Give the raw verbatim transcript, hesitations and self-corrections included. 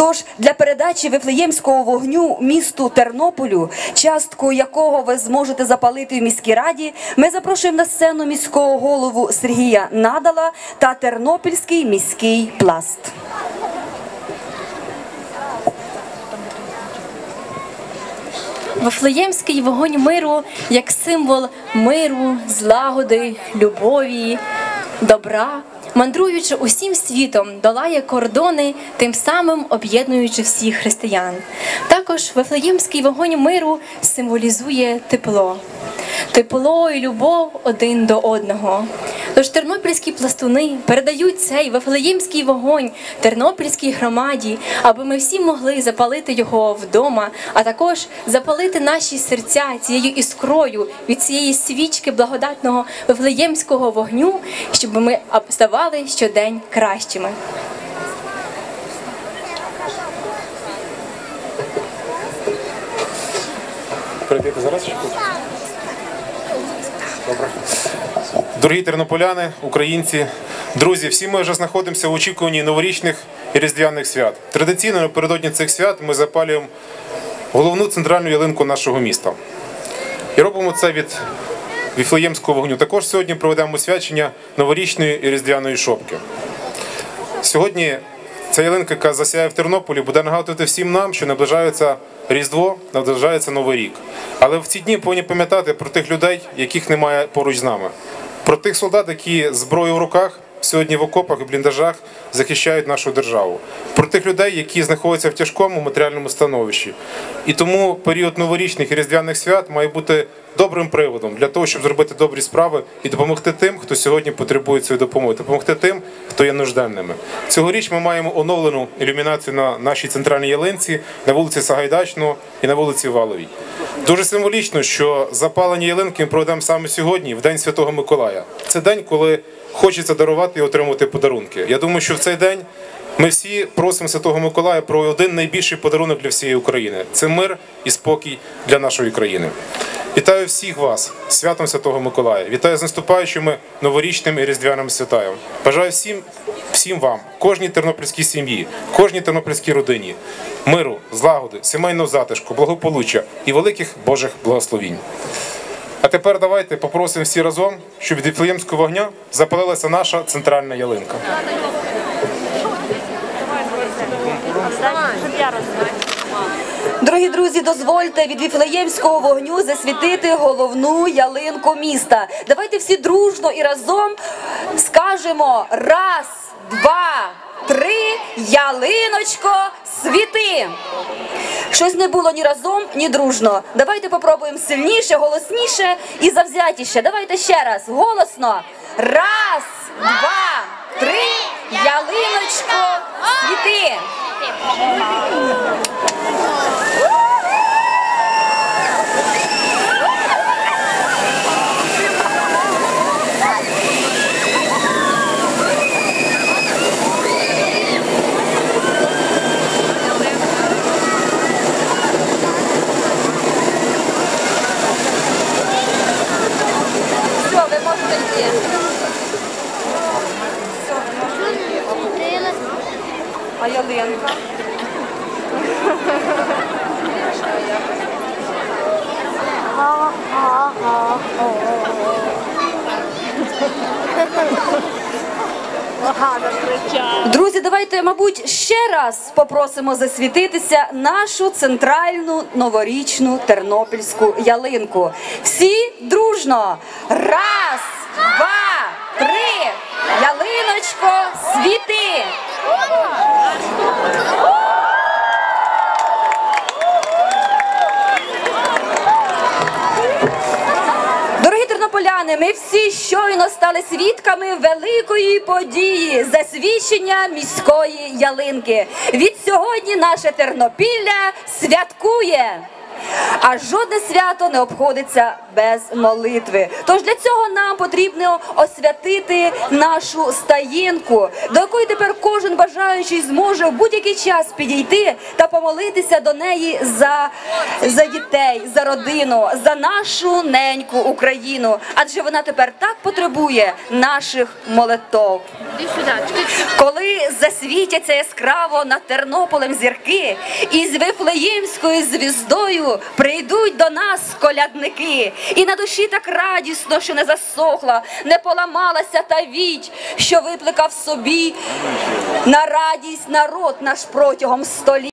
Тож для передачі Вифлеємського вогню місту Тернополю, частку якого ви зможете запалити в міській раді, ми запрошуємо на сцену міського голову Сергія Надала та Тернопільський міський пласт. Вифлеємський вогонь миру як символ миру, злагоди, любові, добра, мандруючи усім світом, долає кордони, тим самим об'єднуючи всіх християн. Також Вифлеємський вогонь миру символізує тепло. Тепло і любов один до одного. Тож тернопільські пластуни передають цей Вифлеємський вогонь тернопільській громаді, аби ми всі могли запалити його вдома, а також запалити наші серця цією іскрою від цієї свічки благодатного Вифлеємського вогню, щоб ми ставали щодень кращими. Прийдете зараз? Добре. Дорогі тернополяни, українці, друзі, всі ми вже знаходимося в очікуванні новорічних і різдвяних свят. Традиційно напередодні цих свят ми запалюємо головну центральну ялинку нашого міста. І робимо це від Вифлеємського вогню. Також сьогодні проведемо свячення новорічної і різдвяної шопки. Сьогодні ця ялинка, яка засяє в Тернополі, буде нагадувати всім нам, що наближається Різдво, наближається Новий рік. Але в ці дні повинні пам'ятати про тих людей, яких немає поруч з нами. Про тих солдат, які з зброєю в руках сьогодні в окопах і бліндажах захищають нашу державу. Про тих людей, які знаходяться в тяжкому матеріальному становищі. І тому період новорічних і різдвяних свят має бути добрим приводом для того, щоб зробити добрі справи і допомогти тим, хто сьогодні потребує цієї допомоги, допомогти тим, хто є нужденними. Цьогоріч ми маємо оновлену ілюмінацію на нашій центральній ялинці, на вулиці Сагайдачного і на вулиці Валовій. Дуже символічно, що запалення ялинки ми проведемо саме сьогодні, в День Святого Миколая. Це день, коли хочеться дарувати і отримувати подарунки. Я думаю, що в цей день ми всі просимо Святого Миколая про один найбільший подарунок для всієї України. Це мир і спокій для нашої країни. Вітаю всіх вас з святом Святого Миколая. Вітаю з наступаючими новорічними і різдвяними святами. Бажаю всім, всім вам, кожній тернопільській сім'ї, кожній тернопільській родині миру, злагоди, сімейного затишку, благополуччя і великих Божих благословінь. А тепер давайте попросимо всі разом, щоб від Вифлеємського вогня запалилася наша центральна ялинка. Дорогі друзі, дозвольте від Вифлеємського вогню засвітити головну ялинку міста. Давайте всі дружно і разом скажемо раз, два, три, ялиночко, світи! Щось не було ні разом, ні дружно. Давайте попробуємо сильніше, голосніше і завзятіше. Давайте ще раз, голосно. Раз, два, три, ялиночко, світи! А ялинка? Друзі, давайте, мабуть, ще раз попросимо засвітитися нашу центральну новорічну тернопільську ялинку. Всі дружно! Раз, два, три! Ялиночко, світи! Дорогі тернополяни, ми всі щойно стали свідками великої події – засвічення міської ялинки. Від сьогодні наше Тернопілля святкує! А жодне свято не обходиться без молитви. Тож для цього нам потрібно освятити нашу стаєнку, до якої тепер кожен бажаючий зможе в будь-який час підійти та помолитися до неї за, за дітей, за родину, за нашу неньку Україну. Адже вона тепер так потребує наших молитов. Коли засвітяться яскраво над Тернополем зірки, і з Вифлеємською звіздою прийдуть до нас колядники. І на душі так радісно, що не засохла, не поламалася та віть, що викликав собі на радість народ наш протягом століть.